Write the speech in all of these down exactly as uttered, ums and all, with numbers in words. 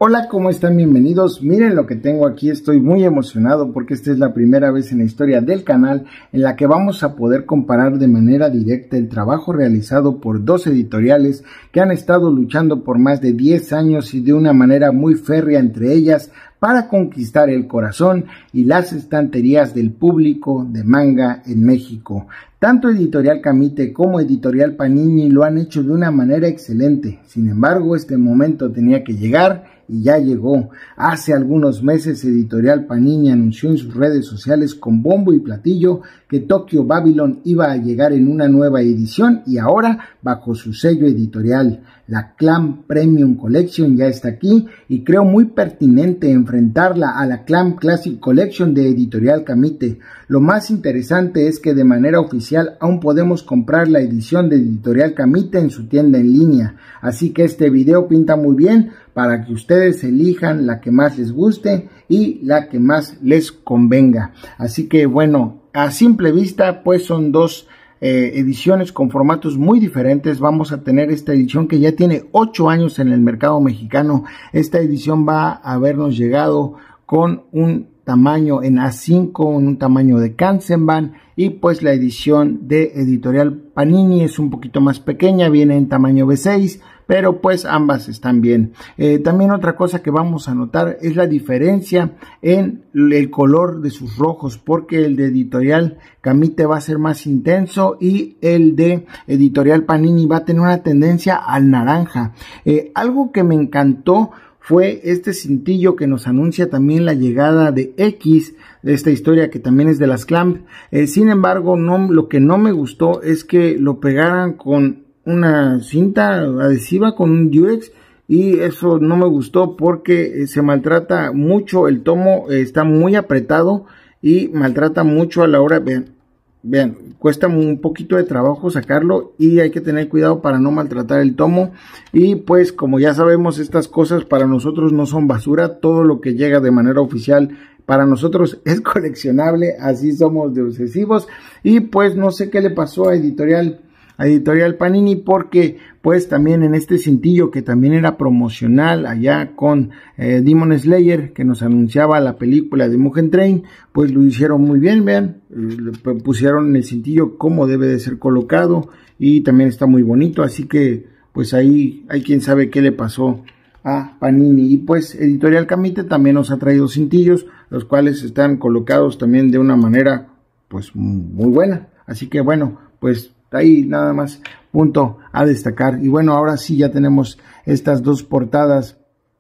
Hola, ¿cómo están? Bienvenidos. Miren lo que tengo aquí, estoy muy emocionado porque esta es la primera vez en la historia del canal en la que vamos a poder comparar de manera directa el trabajo realizado por dos editoriales que han estado luchando por más de diez años y de una manera muy férrea entre ellas para conquistar el corazón y las estanterías del público de manga en México. Tanto Editorial Camite como Editorial Panini lo han hecho de una manera excelente. Sin embargo, este momento tenía que llegar y ya llegó. Hace algunos meses Editorial Panini anunció en sus redes sociales con bombo y platillo que Tokyo Babylon iba a llegar en una nueva edición y ahora bajo su sello editorial. La Clamp Premium Collection ya está aquí y creo muy pertinente enfrentarla a la Clamp Classic Collection de Editorial Camite. Lo más interesante es que de manera oficial aún podemos comprar la edición de Editorial Camite en su tienda en línea. Así que este video pinta muy bien para que ustedes elijan la que más les guste y la que más les convenga. Así que bueno, a simple vista pues son dos Eh, ediciones con formatos muy diferentes. Vamos a tener esta edición que ya tiene ocho años en el mercado mexicano. Esta edición va a habernos llegado con un tamaño en A cinco, en un tamaño de Kanzenban, y pues la edición de Editorial Panini es un poquito más pequeña, viene en tamaño B seis, pero pues ambas están bien. Eh, también otra cosa que vamos a notar es la diferencia en el color de sus rojos, porque el de Editorial Camite va a ser más intenso y el de Editorial Panini va a tener una tendencia al naranja. Eh, algo que me encantó fue este cintillo que nos anuncia también la llegada de X, de esta historia que también es de las Clamp. Eh, sin embargo, no, lo que no me gustó es que lo pegaran con una cinta adhesiva, con un Durex, y eso no me gustó porque eh, se maltrata mucho el tomo, eh, está muy apretado y maltrata mucho a la hora, vean, vean, cuesta un poquito de trabajo sacarlo y hay que tener cuidado para no maltratar el tomo. Y pues como ya sabemos, estas cosas para nosotros no son basura, todo lo que llega de manera oficial para nosotros es coleccionable, así somos de obsesivos. Y pues no sé qué le pasó a Editorial a Editorial Panini, porque pues también en este cintillo que también era promocional allá con eh, Demon Slayer, que nos anunciaba la película de Mugen Train, pues lo hicieron muy bien. Vean, eh, pusieron en el cintillo cómo debe de ser colocado y también está muy bonito, así que pues ahí hay quien sabe qué le pasó a Panini. Y pues Editorial Camite también nos ha traído cintillos, los cuales están colocados también de una manera pues muy buena, así que bueno, pues ahí nada más punto a destacar. Y bueno, ahora sí ya tenemos estas dos portadas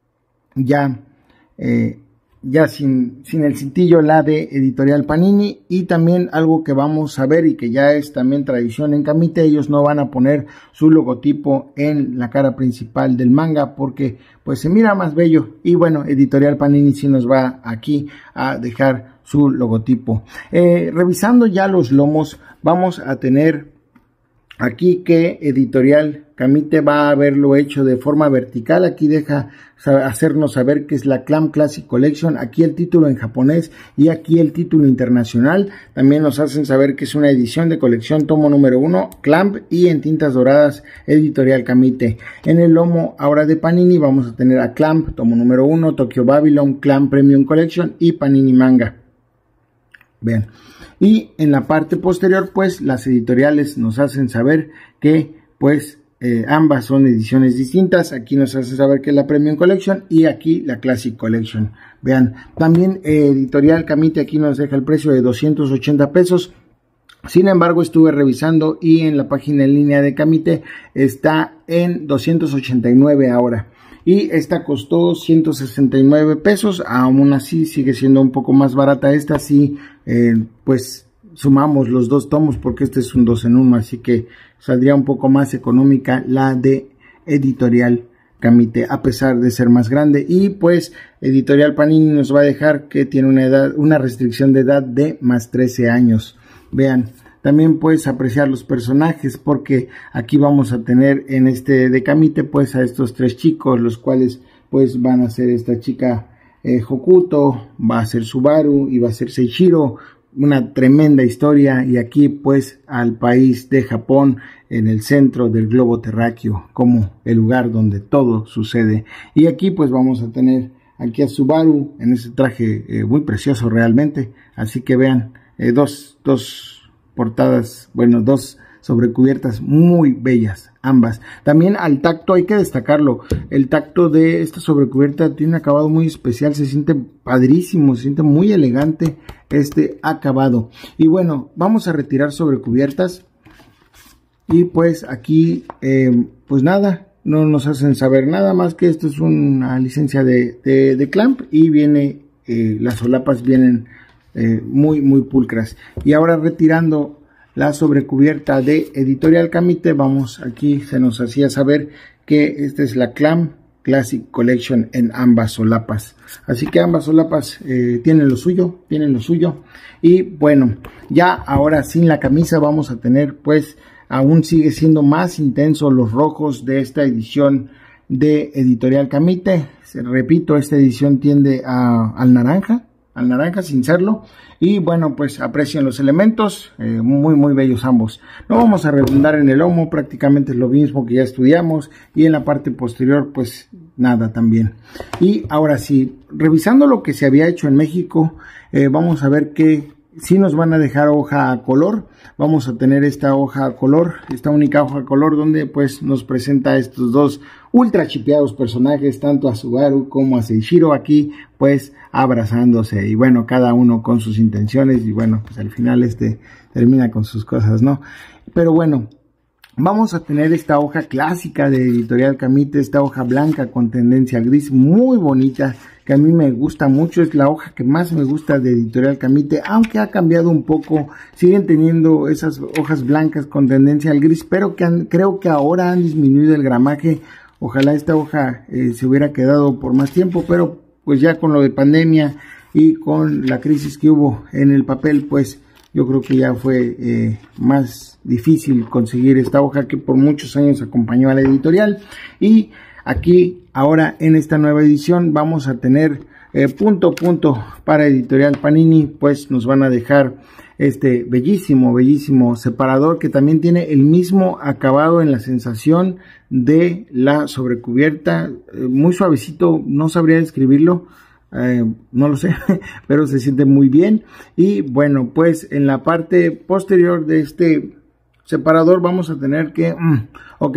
ya eh, ya sin, sin el cintillo, la de Editorial Panini. Y también algo que vamos a ver y que ya es también tradición en Camite, ellos no van a poner su logotipo en la cara principal del manga porque pues se mira más bello. Y bueno, Editorial Panini sí nos va aquí a dejar su logotipo. Eh, revisando ya los lomos, vamos a tener aquí que Editorial Camite va a haberlo hecho de forma vertical. Aquí deja hacernos saber que es la Clamp Classic Collection. Aquí el título en japonés y aquí el título internacional. También nos hacen saber que es una edición de colección tomo número uno, Clamp, y en tintas doradas Editorial Camite. En el lomo ahora de Panini vamos a tener a Clamp, tomo número uno, Tokyo Babylon, Clamp Premium Collection y Panini Manga. Vean. Y en la parte posterior pues las editoriales nos hacen saber que pues eh, ambas son ediciones distintas. Aquí nos hacen saber que es la Premium Collection y aquí la Classic Collection. Vean, también eh, Editorial Camite aquí nos deja el precio de doscientos ochenta pesos. Sin embargo, estuve revisando y en la página en línea de Camite está en doscientos ochenta y nueve ahora. Y esta costó ciento sesenta y nueve pesos, aún así sigue siendo un poco más barata esta, si eh, pues sumamos los dos tomos, porque este es un dos en uno, así que saldría un poco más económica la de Editorial Camite, a pesar de ser más grande. Y pues Editorial Panini nos va a dejar que tiene una edad, una restricción de edad de más trece años. Vean. También puedes apreciar los personajes, porque aquí vamos a tener en este de Camite pues a estos tres chicos, los cuales pues van a ser esta chica eh, Hokuto, va a ser Subaru y va a ser Seiichiro. una tremenda historia, y aquí pues al país de Japón en el centro del globo terráqueo, como el lugar donde todo sucede. Y aquí pues vamos a tener aquí a Subaru en ese traje eh, muy precioso realmente, así que vean, eh, dos, dos portadas, bueno, dos sobrecubiertas muy bellas ambas. También al tacto hay que destacarlo, el tacto de esta sobrecubierta tiene un acabado muy especial, se siente padrísimo, se siente muy elegante este acabado. Y bueno, vamos a retirar sobrecubiertas y pues aquí eh, pues nada, no nos hacen saber nada más que esto es una licencia de, de, de clamp, y viene eh, las solapas vienen eh, muy muy pulcras. Y ahora retirando la sobrecubierta de Editorial Camite, vamos, aquí se nos hacía saber que esta es la Clamp Classic Collection en ambas solapas, así que ambas solapas eh, tienen lo suyo, tienen lo suyo. Y bueno, ya ahora sin la camisa vamos a tener, pues aún sigue siendo más intenso los rojos de esta edición de Editorial Camite. Se, repito, esta edición tiende a, al naranja, al naranja sin serlo. Y bueno, pues aprecian los elementos, eh, muy muy bellos ambos. No vamos a redundar en el lomo, prácticamente es lo mismo que ya estudiamos, y en la parte posterior pues nada también. Y ahora sí, revisando lo que se había hecho en México, eh, vamos a ver que sí nos van a dejar hoja a color. Vamos a tener esta hoja a color, esta única hoja a color, donde pues nos presenta a estos dos ultra chipeados personajes, tanto a Subaru como a Seishiro, aquí pues abrazándose, y bueno, cada uno con sus intenciones, y bueno, pues al final este termina con sus cosas, ¿no? Pero bueno, vamos a tener esta hoja clásica de Editorial Camite, esta hoja blanca con tendencia gris, muy bonita, que a mí me gusta mucho, es la hoja que más me gusta de Editorial Camite, aunque ha cambiado un poco, siguen teniendo esas hojas blancas con tendencia al gris, pero que han, creo que ahora han disminuido el gramaje. Ojalá esta hoja eh, se hubiera quedado por más tiempo, pero pues ya con lo de pandemia y con la crisis que hubo en el papel, pues yo creo que ya fue eh, más difícil conseguir esta hoja que por muchos años acompañó a la editorial. Y aquí ahora en esta nueva edición vamos a tener eh, punto a punto para Editorial Panini, pues nos van a dejar este bellísimo, bellísimo separador que también tiene el mismo acabado en la sensación de la sobrecubierta, eh, muy suavecito, no sabría describirlo, eh, no lo sé, pero se siente muy bien. Y bueno, pues en la parte posterior de este separador vamos a tener que, mm, ok,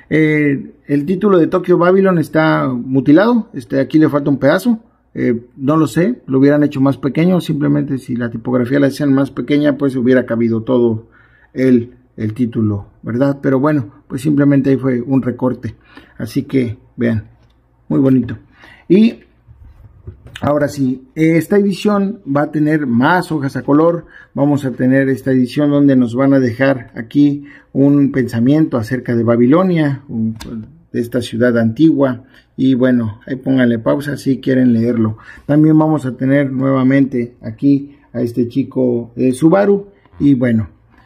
eh, el título de Tokyo Babylon está mutilado, este, aquí le falta un pedazo. Eh, no lo sé, lo hubieran hecho más pequeño, simplemente si la tipografía la hacían más pequeña, pues hubiera cabido todo el, el título, ¿verdad? Pero bueno, pues simplemente ahí fue un recorte, así que vean, muy bonito. Y ahora sí, esta edición va a tener más hojas a color, vamos a tener esta edición donde nos van a dejar aquí un pensamiento acerca de Babilonia, un, de esta ciudad antigua. Y bueno, ahí pónganle pausa si quieren leerlo. También vamos a tener nuevamente aquí a este chico eh, Subaru. Y bueno,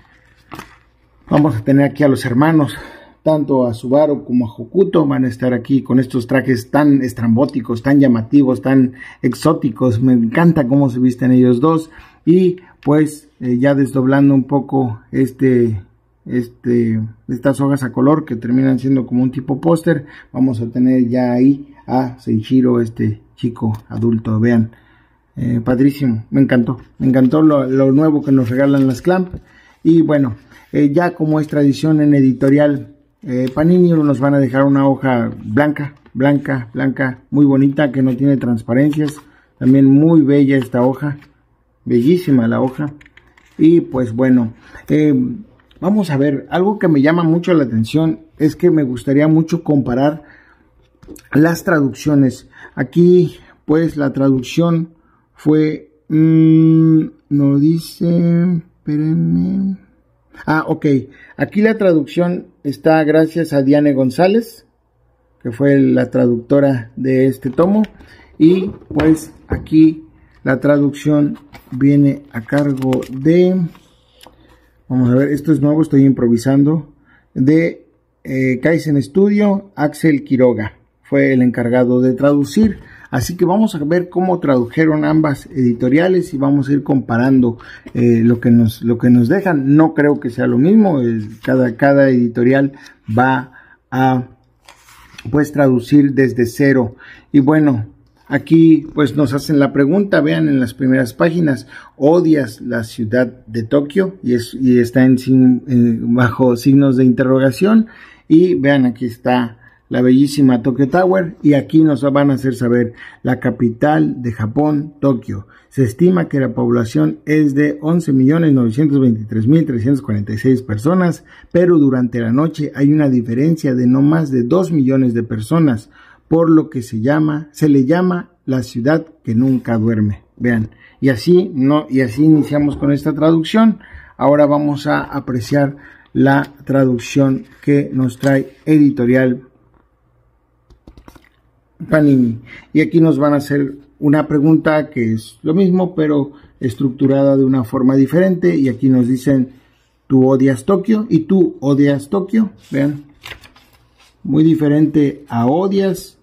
vamos a tener aquí a los hermanos, tanto a Subaru como a Hokuto. Van a estar aquí con estos trajes tan estrambóticos, tan llamativos, tan exóticos. Me encanta cómo se visten ellos dos. Y pues eh, ya desdoblando un poco este... Este, estas hojas a color que terminan siendo como un tipo póster, vamos a tener ya ahí a Seishiro, este chico adulto, vean, eh, padrísimo, me encantó, me encantó lo, lo nuevo que nos regalan las Clamp. Y bueno, eh, ya como es tradición en Editorial eh, Panini, nos van a dejar una hoja blanca, blanca, blanca, muy bonita, que no tiene transparencias, también muy bella esta hoja, bellísima la hoja. Y pues bueno, eh, vamos a ver, algo que me llama mucho la atención es que me gustaría mucho comparar las traducciones. Aquí pues la traducción fue, mmm, no dice, espérenme, ah, ok, aquí la traducción está gracias a Diane González, que fue la traductora de este tomo, y pues aquí la traducción viene a cargo de... Vamos a ver, esto es nuevo, estoy improvisando. De eh, Kaizen Studio, Axel Quiroga. Fue el encargado de traducir Así que vamos a ver cómo tradujeron ambas editoriales y vamos a ir comparando eh, lo que nos lo que nos dejan. No creo que sea lo mismo, eh, cada, cada editorial va a pues traducir desde cero. Y bueno, aquí pues nos hacen la pregunta, vean en las primeras páginas, ¿odias la ciudad de Tokio? Y, es, y está en, en, bajo signos de interrogación. Y vean, aquí está la bellísima Tokyo Tower, y aquí nos van a hacer saber la capital de Japón, Tokio. Se estima que la población es de once millones novecientos veintitrés mil trescientos cuarenta y seis personas, pero durante la noche hay una diferencia de no más de dos millones de personas, por lo que se llama, se le llama la ciudad que nunca duerme. Vean, y así no, y así iniciamos con esta traducción. Ahora vamos a apreciar la traducción que nos trae Editorial Panini. Y aquí nos van a hacer una pregunta que es lo mismo, pero estructurada de una forma diferente. Y aquí nos dicen, ¿tú odias Tokio? ¿Y tú odias Tokio? Vean, muy diferente a odias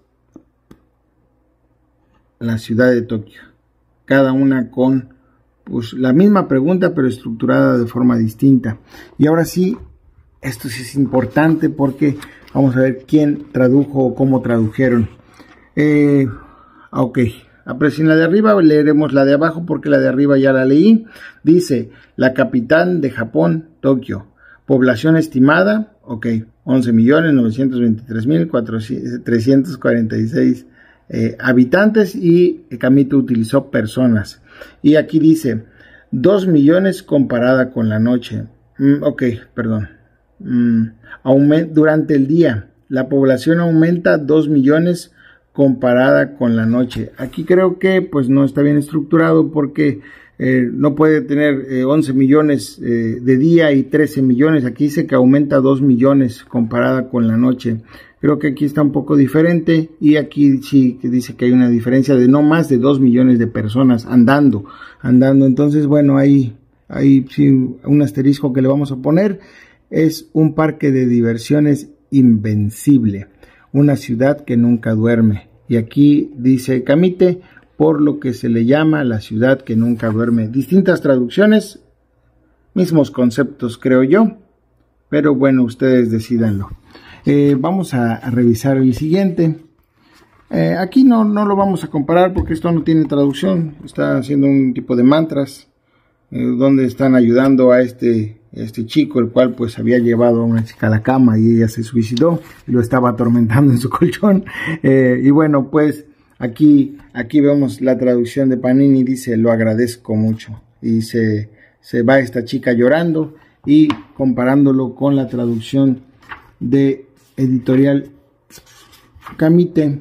la ciudad de Tokio. Cada una con pues la misma pregunta, pero estructurada de forma distinta. Y ahora sí, esto sí es importante porque vamos a ver quién tradujo o cómo tradujeron. Eh, ok, aprecien la de arriba, leeremos la de abajo porque la de arriba ya la leí. Dice, la capital de Japón, Tokio. Población estimada, ok, once millones novecientos veintitrés mil trescientos cuarenta y seis eh, habitantes, y Kamito utilizó personas. Y aquí dice, dos millones comparada con la noche. Mm, ok, perdón. Mm, durante el día, la población aumenta dos millones comparada con la noche. Aquí creo que pues no está bien estructurado porque eh, no puede tener eh, once millones eh, de día y trece millones. Aquí dice que aumenta dos millones comparada con la noche. Creo que aquí está un poco diferente, y aquí sí que dice que hay una diferencia de no más de dos millones de personas andando, andando. Entonces, bueno, ahí hay sí, un asterisco que le vamos a poner. Es un parque de diversiones invencible, una ciudad que nunca duerme. Y aquí dice Kamite, por lo que se le llama la ciudad que nunca duerme. Distintas traducciones, mismos conceptos creo yo, pero bueno, ustedes decídanlo. Eh, vamos a, a revisar el siguiente. Eh, aquí no, no lo vamos a comparar porque esto no tiene traducción, está haciendo un tipo de mantras, eh, donde están ayudando a este... este chico, el cual pues había llevado a una chica a la cama y ella se suicidó y lo estaba atormentando en su colchón. Eh, y bueno, pues aquí, aquí vemos la traducción de Panini, dice, lo agradezco mucho. Y se, se va esta chica llorando, y comparándolo con la traducción de Editorial Kamite,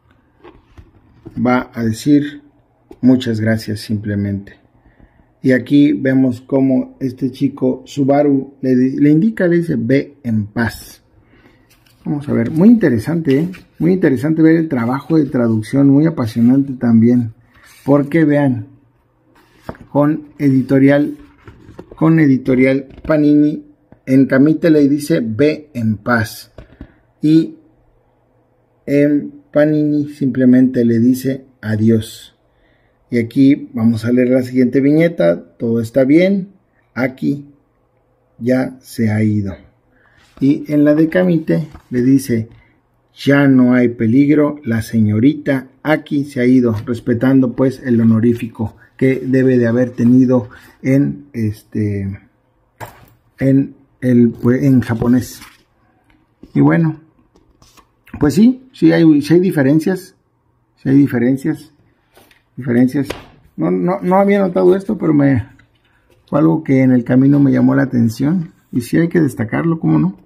va a decir, muchas gracias simplemente. Y aquí vemos cómo este chico Subaru le, le indica, le dice, ve en paz. Vamos a ver, muy interesante, ¿eh? Muy interesante ver el trabajo de traducción, muy apasionante también. Porque vean, con editorial, con editorial Panini, en Kamite le dice, ve en paz. Y en Panini simplemente le dice, adiós. Y aquí vamos a leer la siguiente viñeta. Todo está bien. Aki ya se ha ido. Y en la de Kamite le dice, ya no hay peligro. La señorita Aki se ha ido. Respetando pues el honorífico que debe de haber tenido en este en el pues, en japonés. Y bueno, pues sí, sí hay, sí hay diferencias. Sí hay diferencias. diferencias. No, no, no había notado esto, pero me fue algo que en el camino me llamó la atención. Y sí hay que destacarlo, ¿cómo no?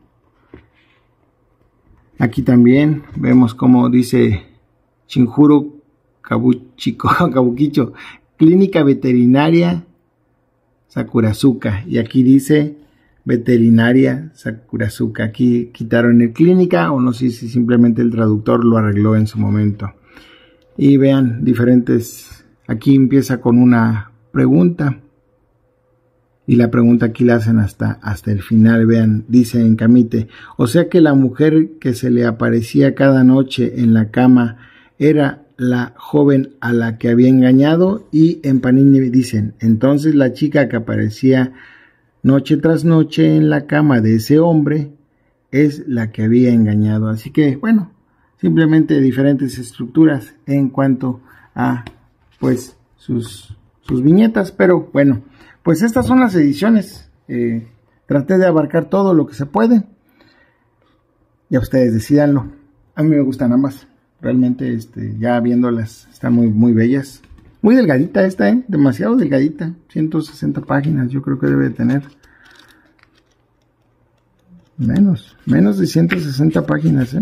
Aquí también vemos como dice Shinjuro Kabuchiko, Kabukicho, Clínica Veterinaria Sakurazuka. Y aquí dice Veterinaria Sakurazuka. Aquí quitaron el clínica, o no sé si simplemente el traductor lo arregló en su momento. Y vean, diferentes, aquí empieza con una pregunta, y la pregunta aquí la hacen hasta, hasta el final. Vean, dice en Kamite, o sea que la mujer que se le aparecía cada noche en la cama era la joven a la que había engañado, y en Panini dicen, entonces la chica que aparecía noche tras noche en la cama de ese hombre es la que había engañado. Así que bueno, simplemente diferentes estructuras en cuanto a pues sus, sus viñetas, pero bueno, pues estas son las ediciones. eh, traté de abarcar todo lo que se puede, ya ustedes decídanlo. A mí me gustan ambas, realmente este, ya viéndolas están muy, muy bellas. Muy delgadita esta, ¿eh? Demasiado delgadita, ciento sesenta páginas yo creo que debe tener. Menos, menos de ciento sesenta páginas, ¿eh?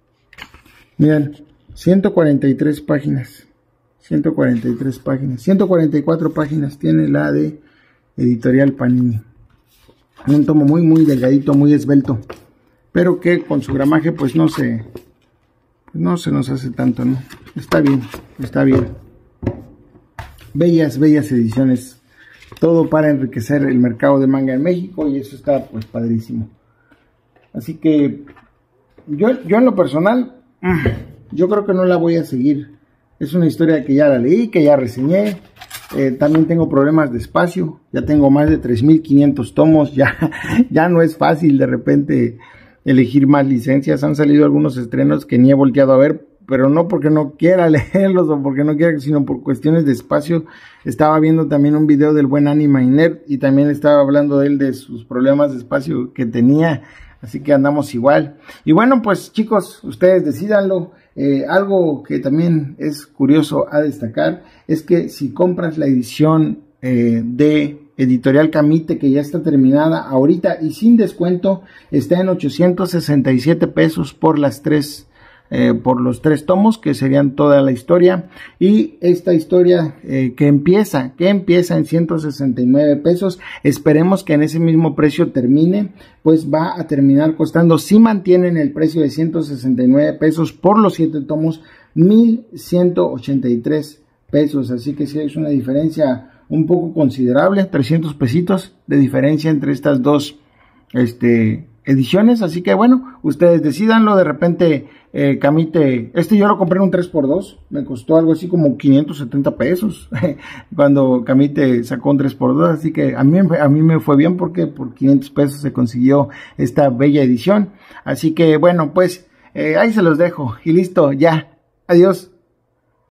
Miren, ciento cuarenta y tres páginas, ciento cuarenta y tres páginas, ciento cuarenta y cuatro páginas tiene la de Editorial Panini. Un tomo muy, muy delgadito, muy esbelto, pero que con su gramaje pues no se, pues no se nos hace tanto, ¿no? Está bien, está bien. Bellas, bellas ediciones, todo para enriquecer el mercado de manga en México, y eso está pues padrísimo. Así que yo, yo en lo personal, yo creo que no la voy a seguir. Es una historia que ya la leí, que ya reseñé. Eh, también tengo problemas de espacio, ya tengo más de tres mil quinientos tomos, ya, ya no es fácil de repente elegir más licencias. Han salido algunos estrenos que ni he volteado a ver, pero no porque no quiera leerlos o porque no quiera, sino por cuestiones de espacio. Estaba viendo también un video del buen Anima Nerd y también estaba hablando de él, de sus problemas de espacio que tenía. Así que andamos igual. Y bueno, pues chicos, ustedes decídanlo. Eh, algo que también es curioso a destacar es que si compras la edición eh, de Editorial Camite, que ya está terminada ahorita y sin descuento, está en ochocientos sesenta y siete pesos por las tres Eh, por los tres tomos, que serían toda la historia. Y esta historia eh, que empieza que empieza en ciento sesenta y nueve pesos, esperemos que en ese mismo precio termine, pues va a terminar costando, si mantienen el precio de ciento sesenta y nueve pesos por los siete tomos, mil ciento ochenta y tres pesos. Así que sí es una diferencia un poco considerable, trescientos pesitos de diferencia entre estas dos este ediciones. Así que bueno, ustedes decidanlo. De repente eh, Camite, este yo lo compré en un tres por dos, me costó algo así como quinientos setenta pesos cuando Camite sacó un tres por dos, así que a mí, a mí me fue bien porque por quinientos pesos se consiguió esta bella edición. Así que bueno, pues eh, ahí se los dejo y listo, ya, adiós.